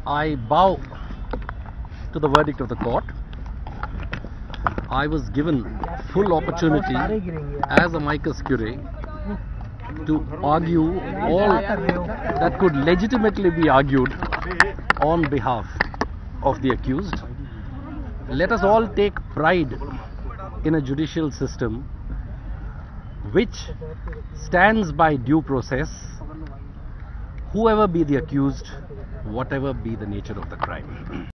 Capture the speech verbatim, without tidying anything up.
I bow to the verdict of the court. I was given full opportunity as amicus curiae to argue all that could legitimately be argued on behalf of the accused. Let us all take pride in a judicial system which stands by due process, whoever be the accused, whatever be the nature of the crime.